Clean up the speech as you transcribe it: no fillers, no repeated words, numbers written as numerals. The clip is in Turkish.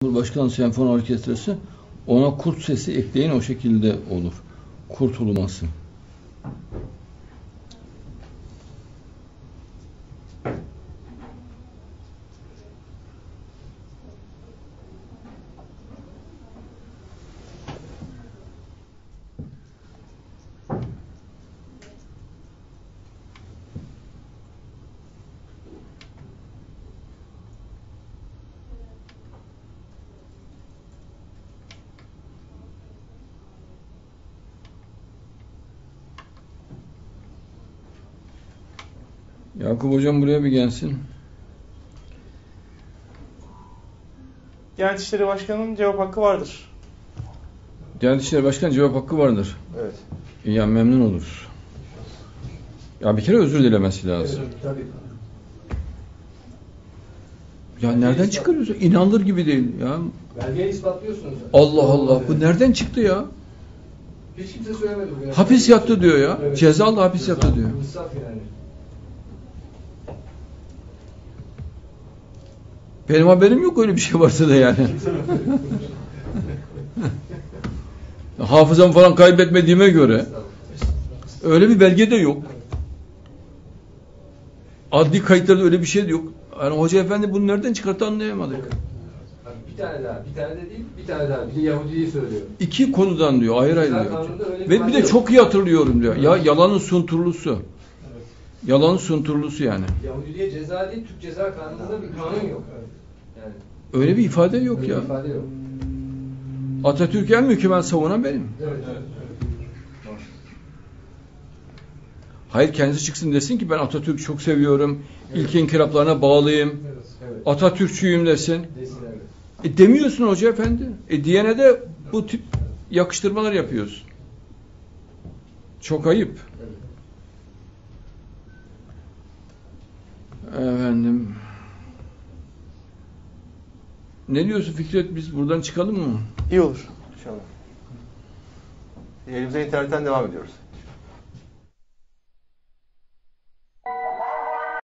Cumhurbaşkanı Senfoni Orkestrası, ona kurt sesi ekleyin, o şekilde olur. Kurt uluması. Yakup Hocam buraya bir gelsin. Diyanet İşleri Başkanı'nın cevap hakkı vardır. Diyanet İşleri Başkanı cevap hakkı vardır. Evet. Ya memnun oluruz. Ya bir kere özür dilemesi lazım. Evet, tabii. Ya nereden çıkarıyorsun? İnanılır gibi değil ya. Belgeyi ispatlıyorsunuz. Allah Allah. Bu nereden çıktı ya? Hiç kimse söylemedi bu. Hapis yattı diyor ya. Evet. Cezalı hapis yattı diyor. İnsaf yani. Benim haberim yok, öyle bir şey varsa da yani. Hafızamı falan kaybetmediğime göre öyle bir belge de yok. Adli kayıtlarda öyle bir şey de yok. Yani Hoca Efendi bunu nereden çıkarttı anlayamadık. Bir tane de değil, bir tane daha. Bir de Yahudi'yi söylüyor. İki konudan diyor, ayrı ayrı diyor. Ve Ve bir de çok iyi hatırlıyorum diyor. Ya yalanın sunturlusu. Yalanın sunturlusu yani. Yahudi'ye ceza değil, Türk Ceza Kanunu'nda bir kanun yok. Yani Öyle bir ifade yok öyle ya. bir ifade yok. Atatürk'ü en mükemmel savunan benim. Evet. Hayır, kendisi çıksın desin ki ben Atatürk'ü çok seviyorum. İlk inkılaplarına bağlıyım. Evet. Atatürkçüyüm desin. Desin evet. Demiyorsun Hoca Efendi. Diyene de bu tip yakıştırmalar yapıyorsun. Çok ayıp. Efendim. Ne diyorsun Fikret? Biz buradan çıkalım mı? İyi olur inşallah. Elimize internetten devam ediyoruz.